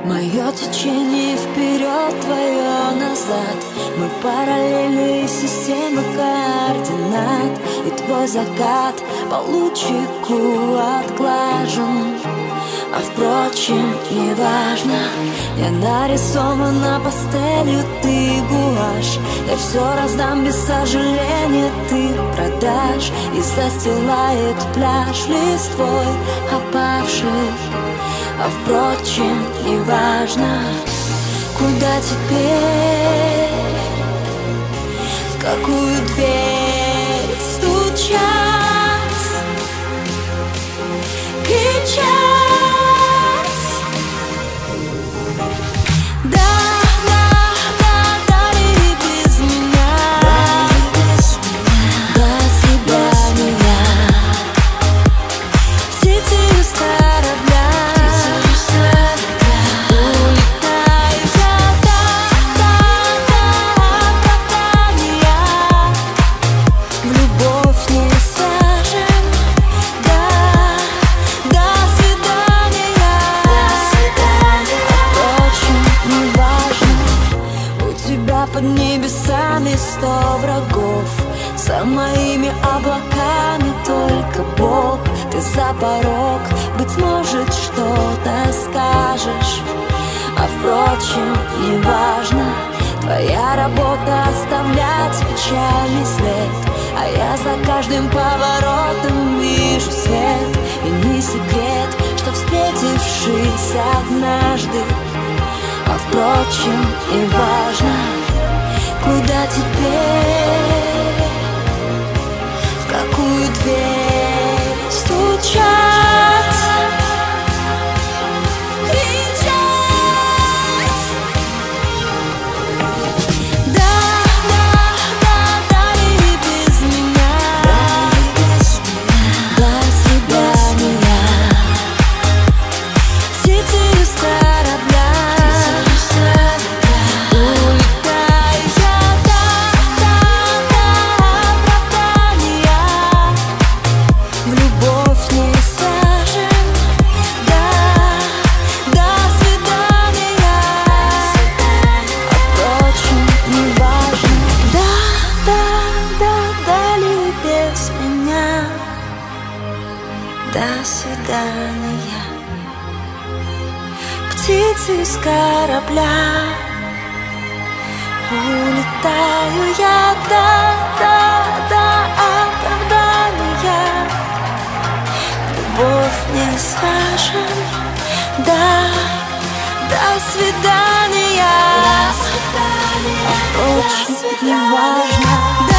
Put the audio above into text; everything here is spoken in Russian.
Мое течение вперед, твое назад. Мы параллельные системы координат. И твой закат по лучику отглажен. А впрочем, неважно. Я нарисована пастелью, ты гуашь. Я все раздам без сожаления, ты продашь. И застилает пляж листвой опавший. А впрочем, неважно. Куда теперь? В какую дверь стучать? Кричать? Под небесами 100 врагов, за моими облаками только Бог. Ты за порог, быть может, что-то скажешь. А впрочем, неважно. Твоя работа оставлять печальный след. А я за каждым поворотом вижу свет. И не секрет, что встретившись однажды. А впрочем, неважно. Куда теперь? В какую дверь стучать? Кричать? Да, или без меня. До свидания. Птицей с корабля. До свидания. Птицы с корабля. Улетаю я до оправдания. Любовь не скажем. Да, до свидания. А впрочем, неважно.